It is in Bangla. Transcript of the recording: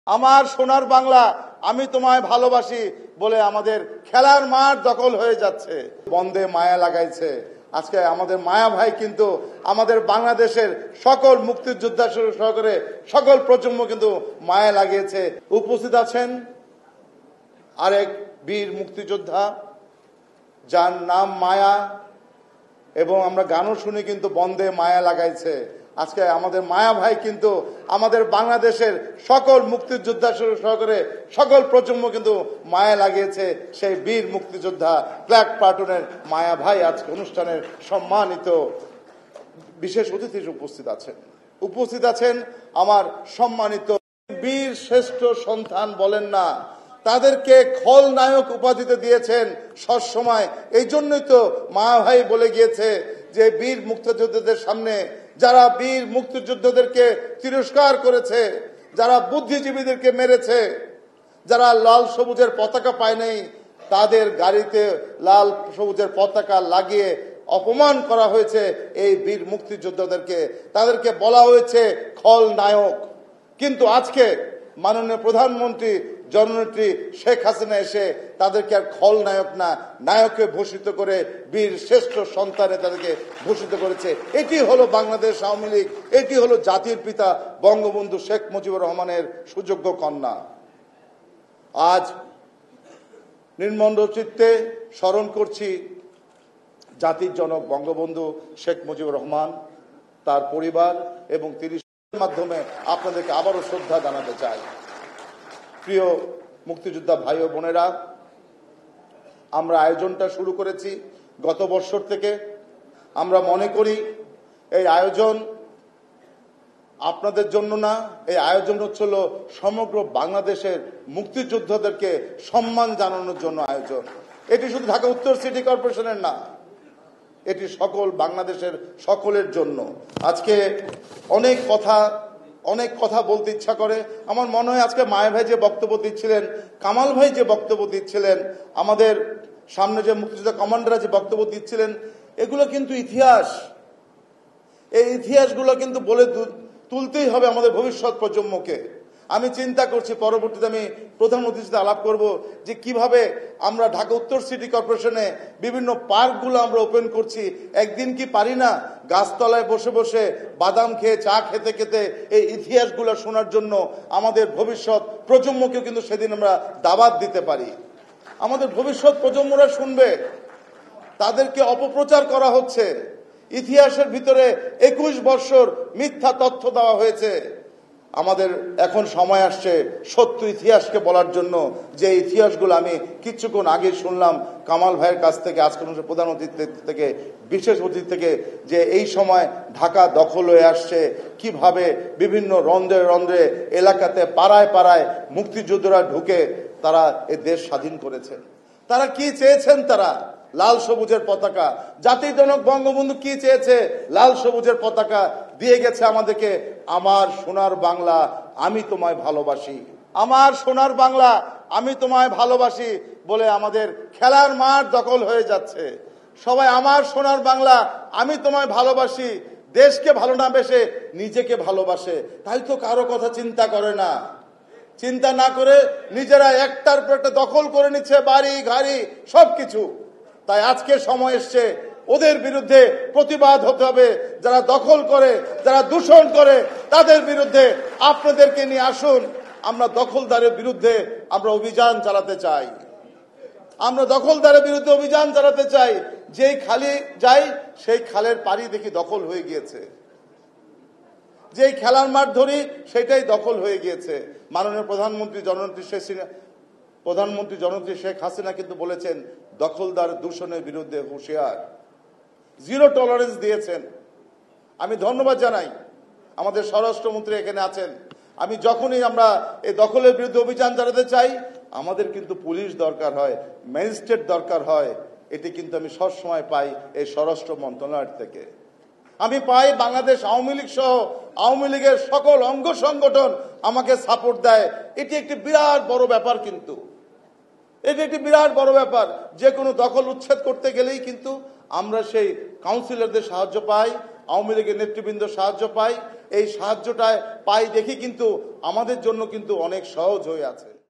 আমার সোনার বাংলা আমি তোমায় ভালোবাসি বলে আমাদের খেলার মাঠ দখল হয়ে যাচ্ছে। বন্দে মায়া লাগাইছে। আজকে আমাদের মায়া ভাই কিন্তু আমাদের বাংলাদেশের সকল মুক্তিযোদ্ধা সহকারে সকল প্রজন্ম কিন্তু মায়া লাগিয়েছে। উপস্থিত আছেন আরেক বীর মুক্তিযোদ্ধা যার নাম মায়া, এবং আমরা গানও শুনি কিন্তু বন্দে মায়া লাগাইছে। আজকে আমাদের মায়া ভাই কিন্তু আমাদের বাংলাদেশের সকল মুক্তিযোদ্ধা সহকারে সকল প্রজন্ম কিন্তু মায়া লাগিয়েছে। সেই বীর মুক্তিযোদ্ধা ব্ল্যাক প্লাটুনের মায়া ভাই আজকে অনুষ্ঠানের সম্মানিত বিশেষ অতিথি উপস্থিত আছেন আমার সম্মানিত বীর শ্রেষ্ঠ সন্তান বলেন না, তাদেরকে খলনায়ক উপাধিতে দিয়েছেন সবসময়। এই জন্যই তো মায়া ভাই বলে গিয়েছে যে বীর মুক্তিযোদ্ধাদের সামনে যারা বীর মুক্তিযোদ্ধাদেরকে তিরস্কার করেছে, যারা বুদ্ধিজীবীদেরকে মেরেছে, যারা লাল সবুজের পতাকা পায় নাই, তাদের গাড়িতে লাল সবুজের পতাকা লাগিয়ে অপমান করা হয়েছে এই বীর মুক্তিযোদ্ধাদেরকে। তাদেরকে বলা হয়েছে খলনায়ক। কিন্তু আজকে মাননীয় প্রধানমন্ত্রী জননেত্রী শেখ হাসিনা এসে তাদেরকে আর খলনায়ক না, নায়কে ভূষিত করে বীর শ্রেষ্ঠ সন্তানে তাদেরকে ভূষিত করেছে। এটি হলো বাংলাদেশ আওয়ামী লীগ, এটি হলো জাতির পিতা বঙ্গবন্ধু শেখ মুজিবুর রহমানের সুযোগ্য কন্যা। আজ নির্মম চিত্তে স্মরণ করছি জাতির জনক বঙ্গবন্ধু শেখ মুজিবুর রহমান, তার পরিবার এবং 30 মাধ্যমে আপনাদেরকে আবারও শ্রদ্ধা জানাতে চাই। প্রিয় মুক্তিযোদ্ধা ভাই ও বোনেরা, আমরা আয়োজনটা শুরু করেছি গত বছর থেকে। আমরা মনে করি এই আয়োজন আপনাদের জন্য না, এই আয়োজন হচ্ছিল সমগ্র বাংলাদেশের মুক্তিযোদ্ধাদেরকে সম্মান জানানোর জন্য আয়োজন। এটি শুধু ঢাকা উত্তর সিটি কর্পোরেশনের না, এটি সকল বাংলাদেশের সকলের জন্য। আজকে অনেক কথা বলতে ইচ্ছা করে। আমার মনে হয় আজকে মায়া ভাই যে বক্তব্য দিচ্ছিলেন, কামাল ভাই যে বক্তব্য দিচ্ছিলেন, আমাদের সামনে যে মুক্তিযোদ্ধা কমান্ডাররা যে বক্তব্য দিচ্ছিলেন, এগুলো কিন্তু ইতিহাস। এই ইতিহাসগুলো কিন্তু বলে তুলতেই হবে আমাদের ভবিষ্যৎ প্রজন্মকে। আমি চিন্তা করছি পরবর্তীতে আমি প্রধানমন্ত্রীর সাথে আলাপ করব যে কিভাবে আমরা ঢাকা উত্তর সিটি কর্পোরেশনে বিভিন্ন পার্কগুলো আমরা ওপেন করছি। একদিন কি পারি না গাছতলায় বসে বসে বাদাম খেয়ে চা খেতে খেতে এই ইতিহাসগুলো শোনার জন্য আমাদের ভবিষ্যৎ প্রজন্মকেও কিন্তু সেদিন আমরা দাওয়াত দিতে পারি। আমাদের ভবিষ্যৎ প্রজন্মরা শুনবে। তাদেরকে অপপ্রচার করা হচ্ছে। ইতিহাসের ভিতরে 21 বছর মিথ্যা তথ্য দেওয়া হয়েছে। আমাদের এখন সময় আসছে সত্য ইতিহাসকে বলার জন্য। যে ইতিহাসগুলো আমি কিছুক্ষণ আগে শুনলাম কামাল ভাইয়ের কাছ থেকে, আজকে প্রধান অতিথি থেকে, বিশেষ অতিথি থেকে, যে এই সময় ঢাকা দখল হয়ে আসছে, কিভাবে বিভিন্ন রন্ধ্রে রন্ধ্রে এলাকাতে পাড়ায় পাড়ায় মুক্তিযোদ্ধারা ঢুকে তারা এ দেশ স্বাধীন করেছেন। তারা কি চেয়েছেন? তারা লাল সবুজের পতাকা। জাতির জনক বঙ্গবন্ধু কি চেয়েছে? লাল সবুজের পতাকা দিয়ে গেছে আমাদেরকে। আমার সোনার বাংলা আমি তোমায় ভালোবাসি, আমার সোনার বাংলা আমি তোমায় ভালোবাসি বলে আমাদের খেলার মাঠ দখল হয়ে যাচ্ছে। সবাই আমার সোনার বাংলা আমি তোমায় ভালোবাসি, দেশকে ভালো না বেসে নিজেকে ভালোবাসে। তাই তো কারো কথা চিন্তা করে না। চিন্তা না করে নিজেরা একটার পর একটা দখল করে নিচ্ছে, বাড়ি গাড়ি সবকিছু। তাই আজকে সময় এসছে ওদের বিরুদ্ধে প্রতিবাদ হতে হবে। যারা দখল করে, যারা দূষণ করে, তাদের বিরুদ্ধে আপনাদেরকে নিয়ে আসুন। আমরা দখলদারের বিরুদ্ধে আমরা অভিযান চালাতে চাই। আমরা দখলদারের বিরুদ্ধে অভিযান চালাতে চাই। যেই খালি যাই সেই খালের পাড়ি দেখি দখল হয়ে গিয়েছে। যেই খেলার মাঠ ধরি সেটাই দখল হয়ে গিয়েছে। মাননীয় প্রধানমন্ত্রী জননেত্রী শেখ হাসিনা কিন্তু বলেছেন দখলদার দূষণের বিরুদ্ধে হুঁশিয়ার, জিরো টলারেন্স দিয়েছেন। আমি ধন্যবাদ জানাই আমাদের স্বরাষ্ট্রমন্ত্রী এখানে আছেন। আমি যখনই আমরা এই দখলের বিরুদ্ধে অভিযান চালাতে চাই, আমাদের কিন্তু পুলিশ দরকার হয়, ম্যাজিস্ট্রেট দরকার হয়। এটি কিন্তু আমি সবসময় পাই এই স্বরাষ্ট্র মন্ত্রণালয় থেকে। আমি পাই বাংলাদেশ আওয়ামী লীগ সহ আওয়ামী লীগের সকল অঙ্গ সংগঠন আমাকে সাপোর্ট দেয়। এটি একটি বিরাট বড় ব্যাপার। কিন্তু এটি একটি বিরাট বড় ব্যাপার। যে কোনো দখল উচ্ছেদ করতে গেলেই কিন্তু আমরা সেই কাউন্সিলরদের সাহায্য পাই, আওয়ামী লীগের নেতৃবৃন্দ সাহায্য পাই, এই সাহায্যটায় পাই দেখি কিন্তু আমাদের জন্য কিন্তু অনেক সহজ হয়ে আছে।